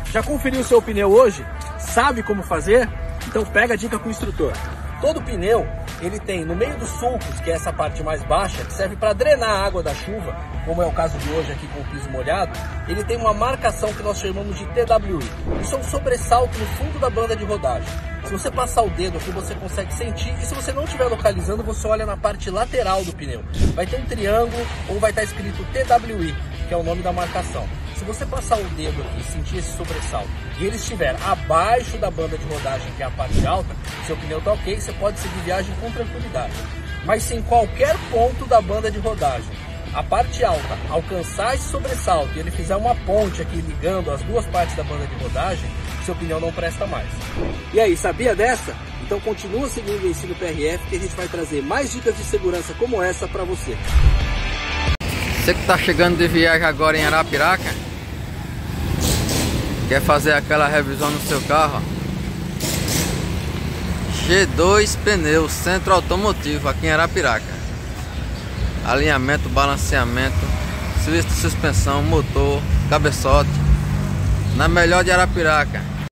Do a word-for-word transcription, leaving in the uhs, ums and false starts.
Já conferiu o seu pneu hoje? Sabe como fazer? Então pega a dica com o instrutor. Todo pneu, ele tem no meio dos sulcos, que é essa parte mais baixa, que serve para drenar a água da chuva, como é o caso de hoje aqui com o piso molhado, ele tem uma marcação que nós chamamos de T W I. Isso é um sobressalto no fundo da banda de rodagem. Se você passar o dedo aqui, você consegue sentir, e se você não estiver localizando, você olha na parte lateral do pneu. Vai ter um triângulo ou vai estar escrito T W I, que é o nome da marcação. Se você passar o dedo aqui e sentir esse sobressalto e ele estiver abaixo da banda de rodagem, que é a parte alta, seu pneu está ok, você pode seguir viagem com tranquilidade. Mas se em qualquer ponto da banda de rodagem a parte alta alcançar esse sobressalto e ele fizer uma ponte aqui ligando as duas partes da banda de rodagem, seu pneu não presta mais. E aí, sabia dessa? Então continua seguindo o Ensino P R F que a gente vai trazer mais dicas de segurança como essa para você. Você que está chegando de viagem agora em Arapiraca, quer fazer aquela revisão no seu carro? G dois Pneus, Centro Automotivo, aqui em Arapiraca. Alinhamento, balanceamento, serviço de suspensão, motor, cabeçote, na melhor de Arapiraca.